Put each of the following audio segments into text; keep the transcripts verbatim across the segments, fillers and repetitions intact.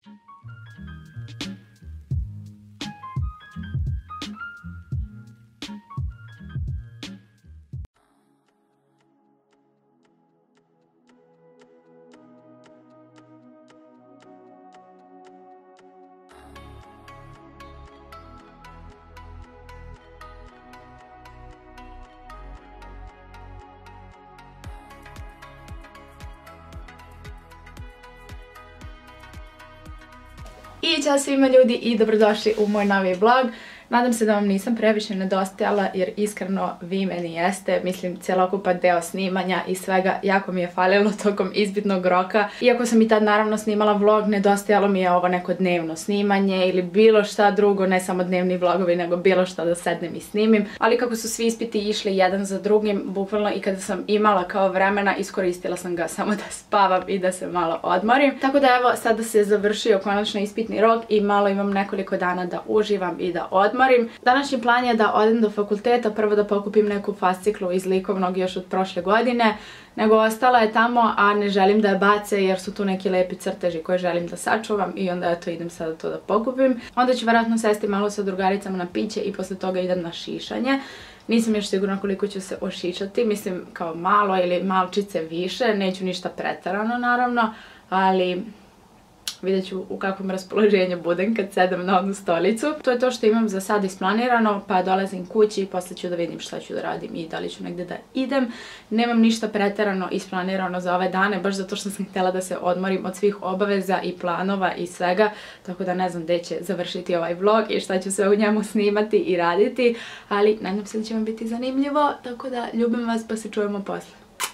I ćao svima ljudi i dobrodošli u moj novi vlog. Nadam se da vam nisam previše nedostajala jer iskreno vi meni jeste, mislim celokupan deo snimanja i svega jako mi je falilo tokom izbitnog roka. Iako sam i tad naravno snimala vlog, nedostajalo mi je ovo neko dnevno snimanje ili bilo šta drugo, ne samo dnevni vlogovi nego bilo šta da sednem i snimim. Ali kako su svi ispiti išli jedan za drugim, bukvalno i kada sam imala kao vremena iskoristila sam ga samo da spavam i da se malo odmorim. Tako da evo sada se završio konačno ispitni rok i malo imam nekoliko dana da uživam i da odmorim. Današnji plan je da odem do fakulteta, prvo da pokupim neku fasciklu iz likovnog još od prošle godine, nego ostala je tamo, a ne želim da je bace jer su tu neki lepi crteži koje želim da sačuvam i onda eto idem sada to da pokupim. Onda ću vjerojatno sesti malo sa drugaricama na piće i posle toga idem na šišanje. Nisam još sigurna koliko ću se ošišati, mislim kao malo ili malčice više, neću ništa preterano naravno, ali vidjet ću u kakvom raspoloženju budem kad sedem na onu stolicu. To je to što imam za sad isplanirano, pa dolazim kući i posle ću da vidim šta ću da radim i da li ću negde da idem. Nemam ništa preterano isplanirano za ove dane, baš zato što sam htjela da se odmorim od svih obaveza i planova i svega, tako da ne znam gde će završiti ovaj vlog i šta ću sve u njemu snimati i raditi, ali nadam se da će vam biti zanimljivo, tako da ljubim vas pa se čujemo posle.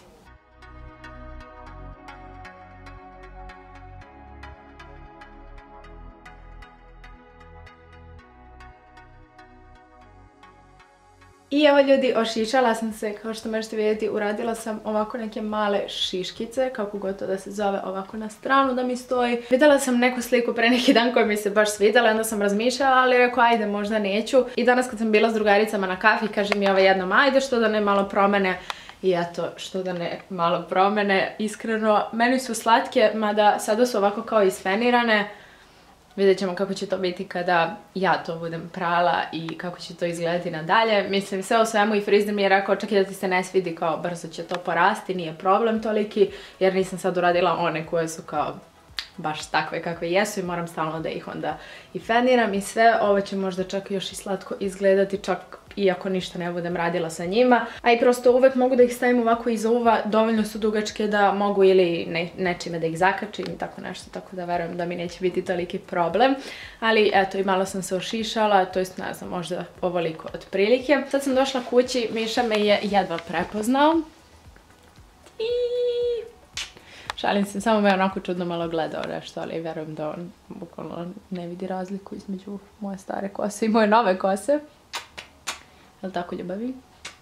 I evo ljudi, ošišala sam se, kao što možete vidjeti, uradila sam ovako neke male šiškice, kako god to da se zove, ovako na stranu da mi stoji. Videla sam neku sliku pre neki dan koja mi se baš svidjela, onda sam razmišljala, ali rekao ajde, možda neću. I danas kad sam bila s drugaricama na kafi, kaže mi ova jednom ajde, što da ne malo promene. I eto, što da ne malo promene, iskreno, meni su slatke, mada sada su ovako kao isfenirane. Vidjet ćemo kako će to biti kada ja to budem prala i kako će to izgledati nadalje. Mislim, sve o svemu i frizer mi je rekao čak i da ti se ne svidi, kao brzo će to porasti, nije problem toliki, jer nisam sad uradila one koje su kao baš takve kakve jesu i moram stalno da ih onda i feniram i sve. Ovo će možda čak još i slatko izgledati, čak iako ništa ne budem radila sa njima. A i prosto uvek mogu da ih stavim ovako iza uva, dovoljno su dugačke da mogu ili ne, nečime da ih zakačim i tako nešto, tako da verujem da mi neće biti toliki problem. Ali eto, i malo sam se ošišala, to jest ne znam, možda ovoliko otprilike. Sad sam došla kući, Miša me je jedva prepoznao. I šalim se, samo me onako čudno malo gledao nešto, ali verujem da on bukvalno ne vidi razliku između moje stare kose i moje nove kose. Je li tako, ljubavi?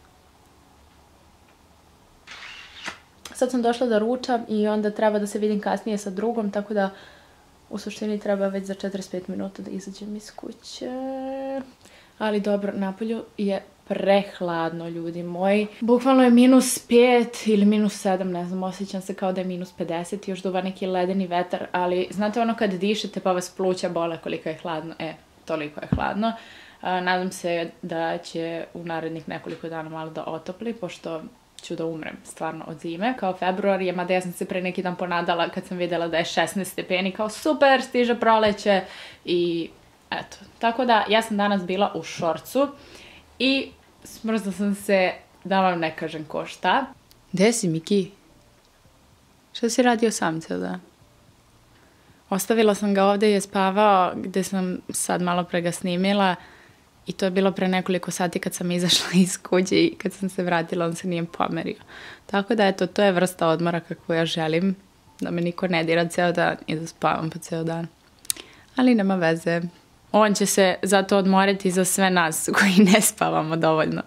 Sad sam došla da ručam i onda treba da se vidim kasnije sa drugom, tako da u suštini treba već za četrdeset pet minuta da izađem iz kuće. Ali dobro, napolju je prehladno, ljudi moji. Bukvalno je minus pet ili minus sedam, ne znam, osjećam se kao da je minus pedeset, još duva neki ledeni vetar, ali znate ono kad dišete pa vas pluća bole koliko je hladno, e, toliko je hladno. Nadam se da će u narednih nekoliko dana malo da otopli, pošto ću da umrem stvarno od zime. Kao februar je, mada ja sam se pre neki dan ponadala kad sam vidjela da je šesnaest stepeni, kao super, stiže proleće i eto. Tako da ja sam danas bila u šorcu i smrzla sam se, da vam ne kažem ko šta. Gde si, Miki? Šta si radio sam cijel dan? Ostavila sam ga ovde i je spavao gde sam sad malo pre ga snimila i to je bilo pre nekoliko sati kad sam izašla iz kuće i kad sam se vratila on se nije pomerio. Tako da eto, to je vrsta odmora kakvu ja želim, da me niko ne dira ceo dan i da spavam po ceo dan. Ali nema veze. On će se zato odmoriti za sve nas koji ne spavamo dovoljno.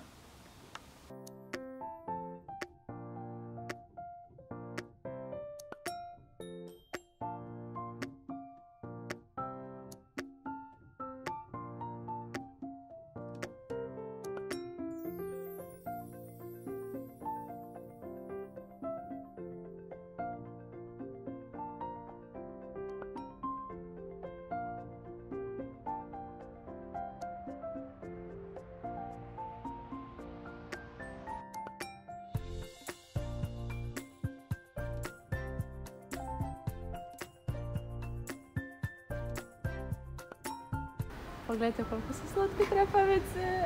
Pogledajte koliko su slatke trepavice.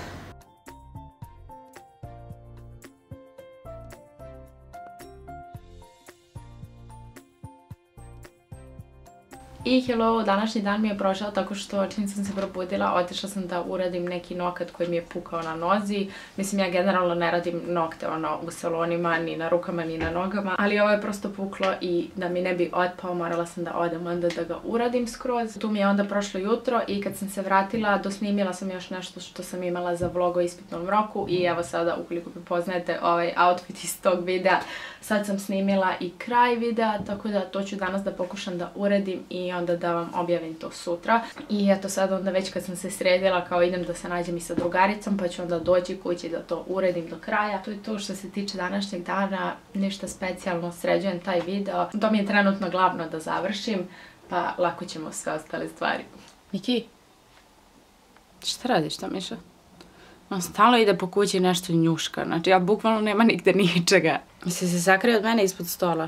I hello, današnji dan mi je prošao tako što čim sam se probudila, otišla sam da uradim neki nokat koji mi je pukao na nozi. Mislim, ja generalno ne radim nokte ono u salonima, ni na rukama, ni na nogama, ali ovo je prosto puklo i da mi ne bi otpao, morala sam da odem onda da ga uradim skroz. Tu mi je onda prošlo jutro i kad sam se vratila, dosnimila sam još nešto što sam imala za vlog o ispitnom roku i evo sada, ukoliko prepoznajete ovaj outfit iz tog videa, sad sam snimila i kraj videa, tako da to ću danas da pokušam da uradim i onda da vam objavim to sutra. I eto sad onda već kad sam se sredila, kao idem da se nađem i sa drugaricom, pa ću onda doći kući da to uredim do kraja. To je to što se tiče današnjeg dana, ništa specijalno, sređujem taj video. To mi je trenutno glavno da završim, pa lako ćemo sve ostale stvari. Miki, šta radiš to, Miša? On stalno ide po kući nešto njuška, znači ja bukvalno nema nigde ničega. Misli se sakrio od mene ispod stola.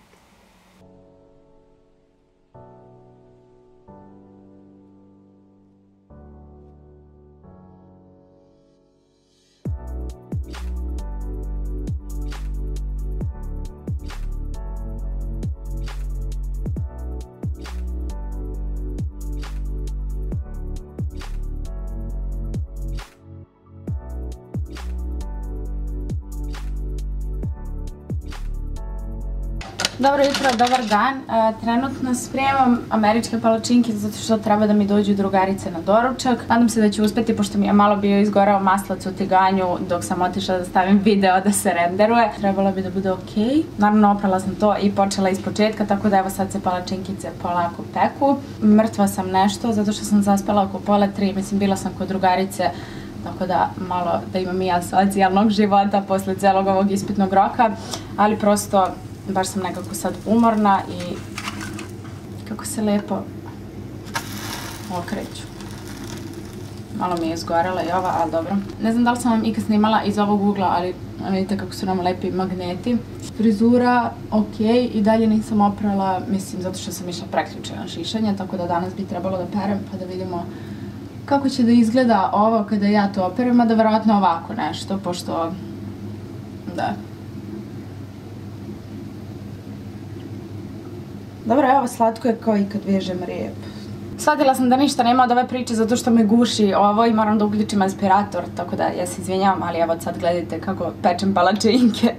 Dobro jutro, dobar dan. Trenutno spremam američke palačinke zato što treba da mi dođu drugarice na doručak. Nadam se da ću uspeti, pošto mi je malo bio izgorao maslac u tiganju dok sam otišla da stavim video da se renderuje. Trebalo bi da bude okej. Naravno, oprala sam to i počela iz početka, tako da evo sad se palačinkice polako peku. Mrtva sam nešto zato što sam zaspala oko pola tri, mislim bila sam kod drugarice, tako da malo da imam i ja socijalnog života posle celog ovog ispitnog roka, ali prosto baš sam nekako sad umorna i kako se lepo okreću. Malo mi je izgorela i ova, ali dobro. Ne znam da li sam vam ikad snimala iz ovog ugla, ali vidite kako su nam lepi magneti. Frizura, ok, i dalje nisam oprala, mislim, zato što sam išla preključe na šišanje, tako da danas bi trebalo da perem, pa da vidimo kako će da izgleda ovo kada ja to operem, a da verovatno ovako nešto, pošto, da. Dobro, evo, slatko je kao i kad vežem rep. Shvatila sam da ništa nema od ove priče zato što me guši ovo i moram da uključim aspirator, tako da ja se izvinjavam, ali evo sad gledajte kako pečem palačinke.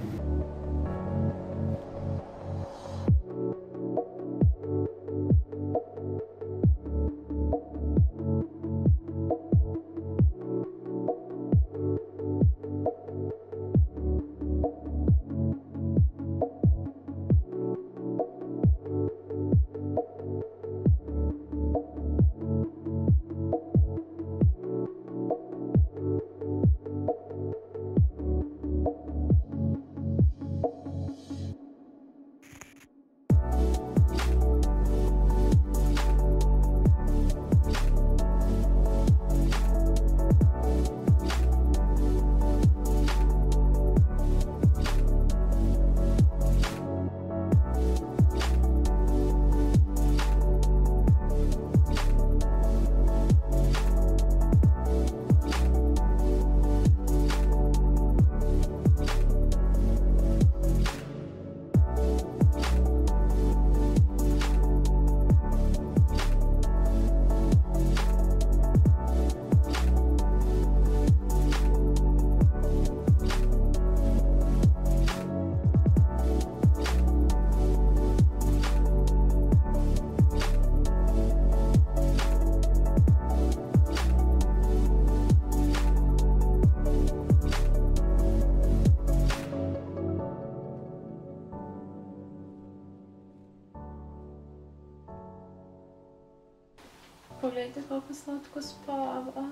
Pogledajte kako slatko spava.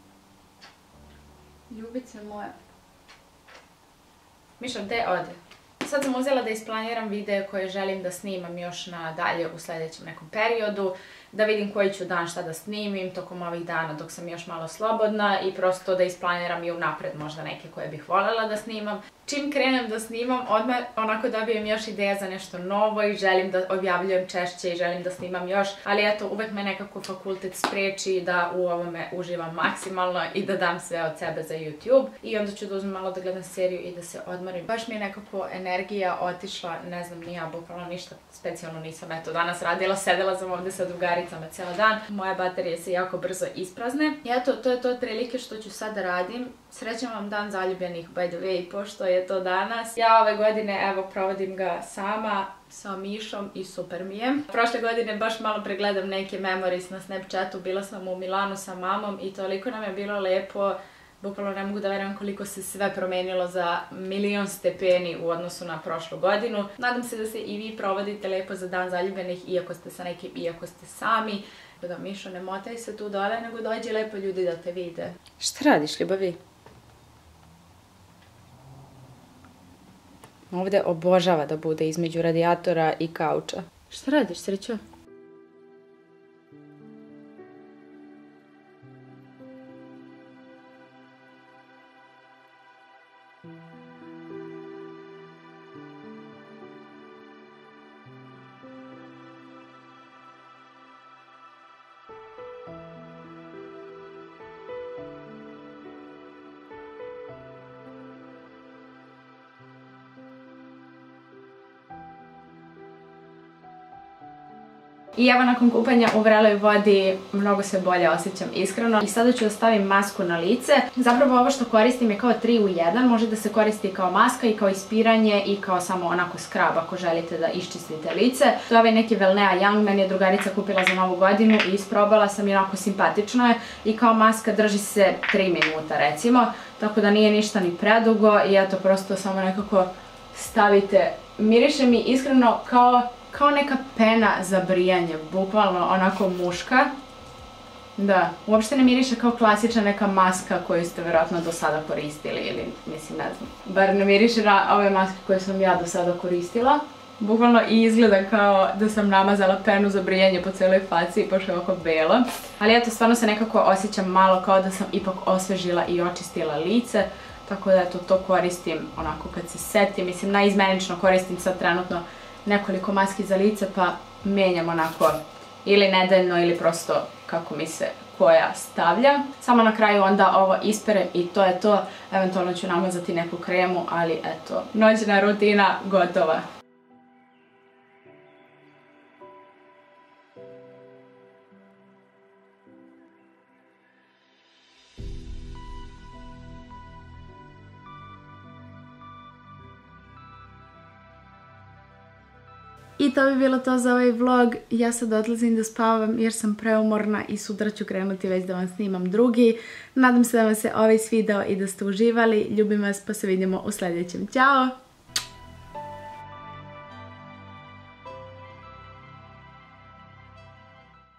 Ljubice moja. Miša, gde ode? Sad sam uzela da isplaniram videe koje želim da snimam još nadalje u sljedećem nekom periodu. da vidim koji ću dan šta da snimim tokom ovih dana dok sam još malo slobodna i prosto da isplaniram i unapred možda neke koje bih voljela da snimam. Čim krenem da snimam, odmah onako dobijem još ideja za nešto novo i želim da objavljujem češće i želim da snimam još, ali eto, uvek me nekako fakultet spreči da u ovome uživam maksimalno i da dam sve od sebe za YouTube i onda ću da uzmem malo da gledam seriju i da se odmorim. Baš mi je nekako energija otišla, ne znam ni ja, bukvalno ništa specijalno nisam eto danas radila, sedela sam ovde sa drugaricama ceo dan, moje baterije se jako brzo isprazne i eto, to je to otprilike što ću sad da radim. Srećan vam dan zaljubljenih, by the way, pošto je to danas. Ja ove godine, evo, provodim ga sama sa Mišom i super mi je. Prošle godine baš malo pregledam neke memories na Snapchatu, bila sam u Milanu sa mamom i toliko nam je bilo lepo. Bukvalno ne mogu da verujem koliko se sve promenilo za milion stepeni u odnosu na prošlu godinu. Nadam se da se i vi provodite lepo za dan zaljubljenih, iako ste sa nekim, iako ste sami. Da, Mišo, ne motaj se tu dole, nego dođe lepo ljudi da te vide. Šta radiš, ljubavi? Ovde obožava da bude između radijatora i kauča. Šta radiš, srećo? I evo nakon kupanja u vreloj vodi mnogo se bolje osjećam iskreno. I sada ću da stavim masku na lice. Zapravo ovo što koristim je kao tri u jedan. Može da se koristi kao maska i kao ispiranje i kao samo onako skrab ako želite da iščistite lice. To je ovaj neki Welnea Young, meni je drugarica kupila za novu godinu i isprobala sam i onako simpatično je. I kao maska drži se tri minuta recimo. Tako da nije ništa ni predugo i eto prosto samo nekako stavite. Miriše mi iskreno kao... kao neka pena za brijanje, bukvalno onako muška. Da, uopšte ne miriše kao klasična neka maska koju ste verovatno do sada koristili ili, mislim, ne znam. Bar ne miriše na ove maske koje sam ja do sada koristila. Bukvalno i izgleda kao da sam namazala penu za brijanje po celoj faci i pošto je oko belo. Ali eto, stvarno se nekako osjećam malo kao da sam ipak osvežila i očistila lice. Tako da eto, to koristim onako kad se setim. Mislim, najizmenično koristim sad trenutno nekoliko maski za lice pa menjam onako ili nedeljno ili prosto kako mi se koja stavlja. Samo na kraju onda ovo isperem i to je to. Eventualno ću namazati neku kremu, ali eto, noćna rutina gotova. I to bi bilo to za ovaj vlog. Ja sad odlazim da spavam jer sam preumorna i sutra ću krenuti već da vam snimam drugi. Nadam se da vam se ovaj svideo i da ste uživali. Ljubim vas pa se vidimo u sljedećem. Ćao!